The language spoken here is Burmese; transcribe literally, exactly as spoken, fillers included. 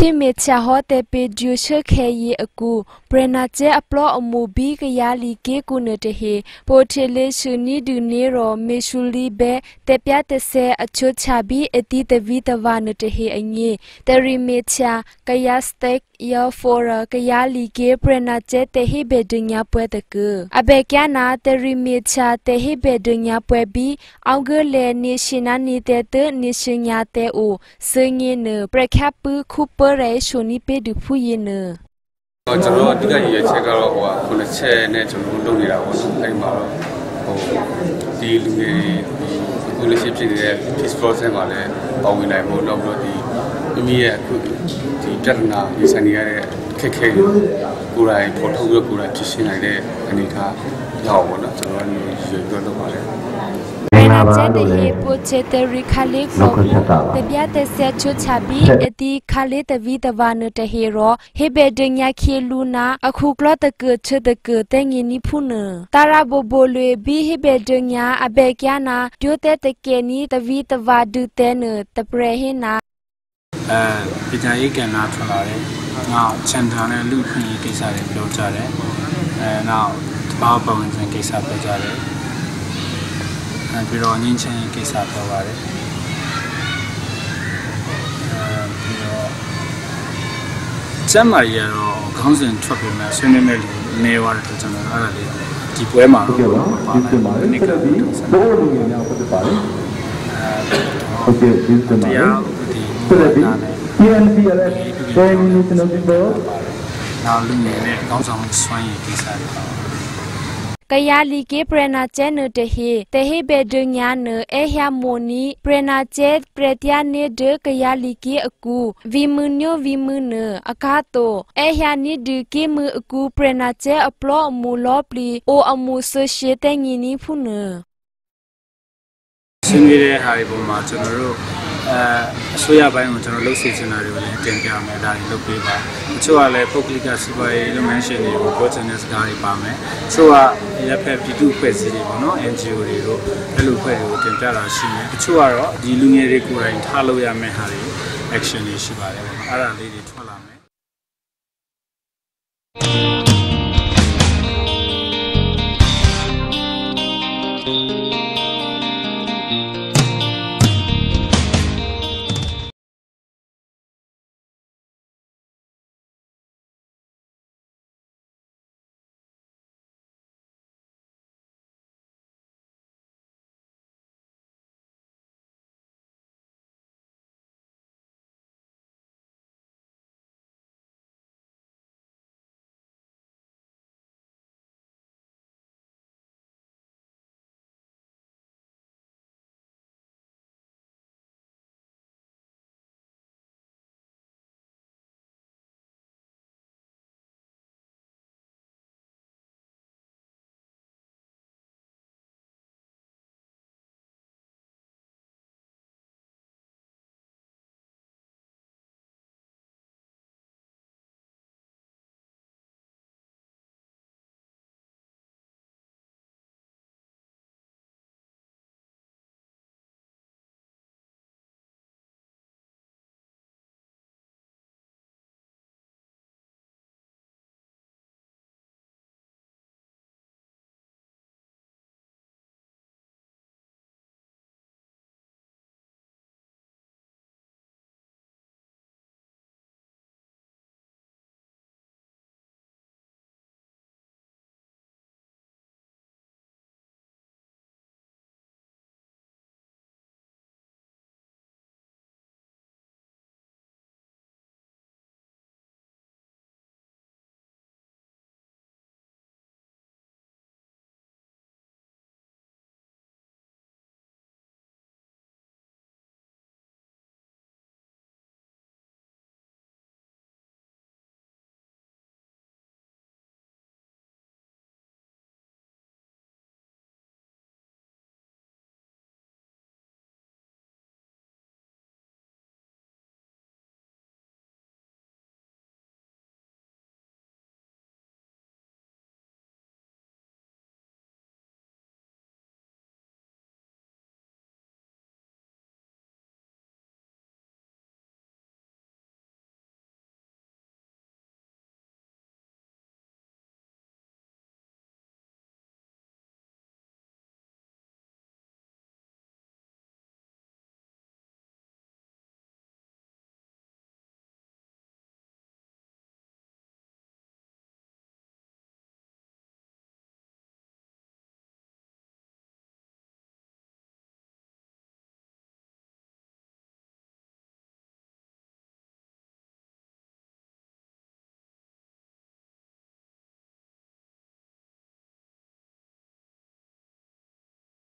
ที่เมชาฮอแต่เปดิวเชอร์แคยีอกูเปรนาเจอปลออมูบีกยาลีเกกูเนเตเฮโปเทเลชนีดูเนโรเมชูลีเบเตปยาเตเซอชุชาบีเอติเตวีตวานเตเฮอังเยเตริเมชากยาสเต็กยาฟอร์กยาลีเกเปรนาเจเตเฮเบดุญญาป่วยตะเกอเบแกนาเตริเมชาเตเฮเบดุญญาป่วยบีเอาเกเลเนชินานีเตเตเนชิญญาเตโอซึ่งเยเนประแคปปือคูเปอร์เรชนีเปดูผู้เยเนကျွန်တော်အဓိကရည်ချက်ကတော့ဟိုခုနှစ်ချက်နဲ့ကျွန်တော်လုပ်နေတာပေါ့အဲ့မှာဟိုဒီလူတွေဒီအခုလက်ရှိဖြစ်နေတဲ့ peace process မှာလည်းပါဝင်နိုင်ဖို့တော့ပြီးတော့ဒီမိမိရဲ့အခုဒီပြဿနာဒီဆိုင်နေရတဲ့ခက်ခဲကိုယ်တိုင်ပေါ်ထုတ်ပြီးကိုယ်တိုင်ဖြစ်ရှင်းနိုင်တဲ့အနေအထားရောက်ပါတော့ကျွန်တော်တို့ရွေးပြောလုပ်ပါလေเรนาเจเตเฮโปเชเตริคาเลโกเตเบียเตเซชุชาบีเอติคาเลตวีตวานเตเฮโรเฮเบดึญญาเคลูนาอคูกลอตะเกเชตะเกเตงินิพุนตาราโบโบลวยบีเฮเบดึญญาอเบกยานาดิโอเตตะเกนีตวีตวาดุเตเนตะเปรเฮนาเอ่อปิจายีกันนาထွက်လာတယ်။နောက်ချန်တာနဲ့လူခွင့်ရေးကိစ္စတွေပြောကြတယ်။အဲနောက်ဘာပုံစံကိစ္စပြောကြတယ်။ပြီးတော့ငင်းချင်းကိစ္စပြောပါတယ်။အဲပြီးတော့ကျမ်းမာရေးကတော့ခေါင်းစဉ်ထွက်ပြီးမှဆွေးနွေးမဲ့လူနေသွားတယ်ကျွန်တော်အဲ့ဒါလေးဒီပွဲမှာဟုတ်ကဲ့ပါဒီပွဲမှာလည်းဘိုးလူငယ်များဖြစ်ပါတယ်။အဲဟုတ်ကဲ့ဒီပွဲမှာဆက်လက်ပြီး P N P L S National People နောက်လူငယ်နဲ့ခေါင်းဆောင်ဆွမ်းရည်ကိစ္စတွေပါกยาลีเกเปรนาเจเนเตเฮเตเฮเบดึญญาเนเอฮยาโมนีเปรนาเจเปรตยาเนเดกยาลีเกอกูวีมือโยวีมือเนอากาโตเอฮยานิดเกมืออกูเปรนาเจอปลอมูลอปลีโออมูโซเชเตงีนีพุเนซึ่งในหายบมาကျွန်တော်တို့အဲအစိုးရဘိုင်းကိုကျွန်တော်လှုပ်ဆေးချင်တာတွေကိုလည်းတင်ပြမယ်ဒါတွေလုပ်ပေးပါအချို့ကလည်းပုဂ္ဂလိကစီးပွားရေးလုပ်ငန်းရှင်တွေကိုပြောချင်တဲ့စကားတွေပါမယ်အချို့ကရပ်ဖက်ပြည်သူ့အဖွဲ့အစည်းတွေပေါ့နော် N G O တွေတို့အဲ့လိုအဖွဲ့တွေကိုတင်ပြတာရှိတယ်အချို့ကတော့ဒီလူငယ်တွေကိုယ်တိုင်ထားလို့ရမယ့်ဟာတွေ action တွေရှိပါတယ်ပေါ့နော်အဲ့ဒါလေးတွေထွက်လာ